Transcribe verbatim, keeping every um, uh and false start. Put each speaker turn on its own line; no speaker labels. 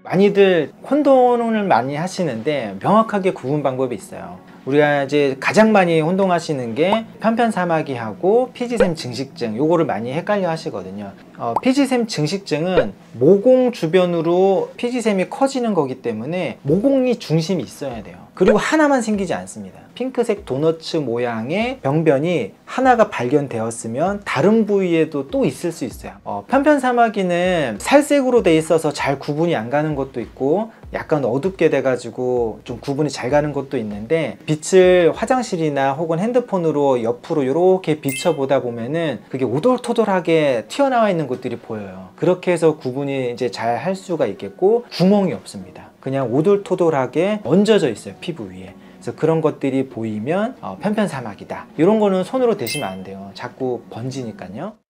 많이들 혼돈을 많이 하시는데 명확하게 구분 방법이 있어요. 우리가 이제 가장 많이 혼동하시는 게 편편사마귀하고 피지샘 증식증, 요거를 많이 헷갈려 하시거든요. 어, 피지샘 증식증은 모공 주변으로 피지샘이 커지는 거기 때문에 모공이 중심이 있어야 돼요. 그리고 하나만 생기지 않습니다. 핑크색 도너츠 모양의 병변이 하나가 발견되었으면 다른 부위에도 또 있을 수 있어요. 어, 편편사마귀는 살색으로 돼 있어서 잘 구분이 안 가는 것도 있고 약간 어둡게 돼 가지고 좀 구분이 잘 가는 것도 있는데, 빛을 화장실이나 혹은 핸드폰으로 옆으로 이렇게 비춰보다 보면은 그게 오돌토돌하게 튀어나와 있는 것들이 보여요. 그렇게 해서 구분이 이제 잘 할 수가 있겠고, 구멍이 없습니다. 그냥 오돌토돌하게 얹어져 있어요, 피부 위에. 그래서 그런 것들이 보이면 어, 편편사마귀다. 이런 거는 손으로 대시면 안 돼요. 자꾸 번지니까요.